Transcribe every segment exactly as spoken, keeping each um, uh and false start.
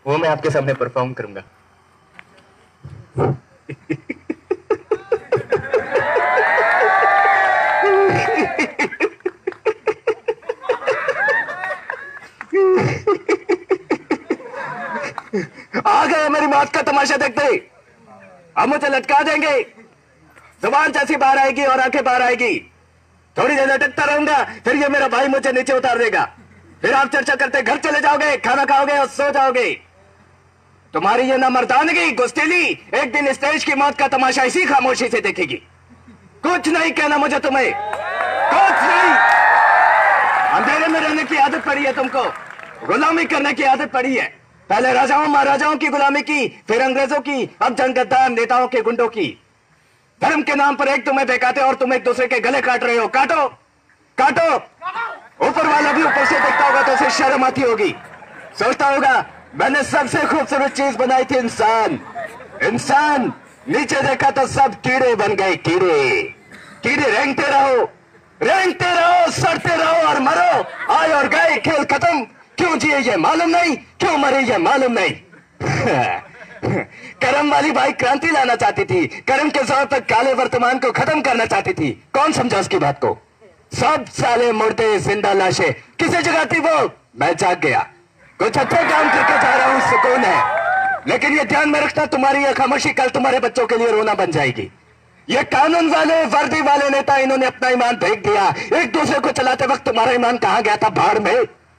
वो मैं आपके सामने परफॉर्म करूंगा। आ गए मेरी मौत का तमाशा देखते। अब मुझे लटका देंगे, जुबान जैसी बाहर आएगी और आंखें बाहर आएगी। थोड़ी देर लटकता रहूंगा, फिर ये मेरा भाई मुझे नीचे उतार देगा। फिर आप चर्चा करते घर चले जाओगे, खाना खाओगे और सो जाओगे। तुम्हारी ये ना मर्दानगी गुस्तीली एक दिन स्टेज की मौत का तमाशा इसी खामोशी से देखेगी। कुछ नहीं कहना मुझे तुम्हें, कुछ नहीं। अंधेरे में रहने की आदत पड़ी है तुमको, गुलामी करने की आदत पड़ी है। पहले राजाओं महाराजाओं की गुलामी की, फिर अंग्रेजों की, अब जंगद्दार नेताओं के गुंडों की। धर्म के नाम पर एक तुम्हें बेकाते और तुम एक दूसरे के गले काट रहे हो। काटो काटो। ऊपर वाला भी ऊपर से देखता होगा तो उसे शर्म आती होगी। सोचता होगा मैंने सबसे खूबसूरत चीज बनाई थी, इंसान। इंसान नीचे देखा तो सब कीड़े बन गए। कीड़े कीड़े रेंगते रहो, रेंगते रहो, सड़ते रहो और मरो। आए और गए, खेल खत्म। क्यों जिए ये मालूम नहीं, क्यों मरे ये मालूम नहीं। करम वाली भाई क्रांति लाना चाहती थी, करम के जोर पर काले वर्तमान को खत्म करना चाहती थी। कौन समझा उसकी बात को? सब साले मुर्दे जिंदा लाशें। किसे जगह थी वो? मैं जाग गया, कुछ अच्छे काम करके जा रहा हूं, सुकून है। लेकिन ये ध्यान में रखना, तुम्हारी ये खामोशी कल तुम्हारे बच्चों के लिए रोना बन जाएगी। ये कानून वाले वर्दी वाले नेता, इन्होंने अपना ईमान फेंक दिया। एक दूसरे को चलाते वक्त तुम्हारा ईमान कहां गया था? भाड़ में।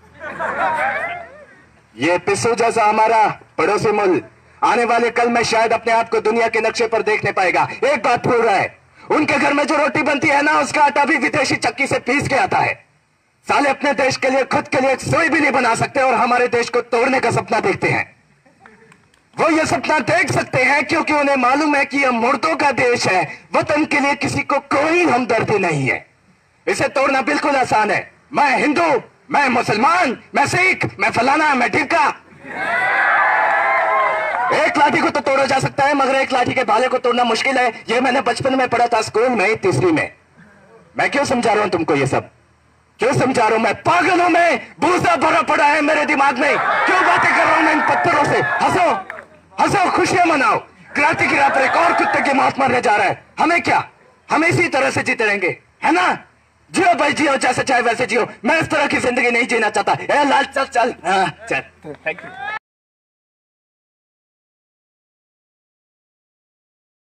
ये पिस्सू जैसा हमारा पड़ोसी मुल्क आने वाले कल में शायद अपने आप को दुनिया के नक्शे पर देखने पाएगा। एक बात भूल रहा है, उनके घर में जो रोटी बनती है ना, उसका आटा भी विदेशी चक्की से पीस के आता है। साले अपने देश के लिए, खुद के लिए सोई भी नहीं बना सकते और हमारे देश को तोड़ने का सपना देखते हैं। वो ये सपना देख सकते हैं क्योंकि उन्हें मालूम है कि यह मुर्दों का देश है। वतन के लिए किसी को कोई हमदर्दी नहीं है। इसे तोड़ना बिल्कुल आसान है। मैं हिंदू, मैं मुसलमान, मैं सिख, मैं फलाना, मैं ढिमका। एक लाठी को तो तोड़ा जा सकता है, मगर एक लाठी के भाले को तोड़ना मुश्किल है। ये मैंने बचपन में पढ़ा था, स्कूल में, तीसरी में। मैं क्यों समझा रहा हूं तुमको ये सब? क्यों समझा रहा हूं? मैं पागल हूं, मैं भूसा भरा पड़ा है मेरे दिमाग में। क्यों बातें कर रहा हूं मैं इन पत्थरों से? हंसो हंसो, खुशियां मनाओ। क्रांति की राह पर एक और कुत्ते की मौत मरने जा रहा है। हमें क्या, हम इसी तरह से जीते रहेंगे, है ना? जियो भाई जियो, जैसे चाहे वैसे जियो। मैं इस तरह की जिंदगी नहीं जीना चाहता। ए लाल चल चल, हाँ चल। Thank you.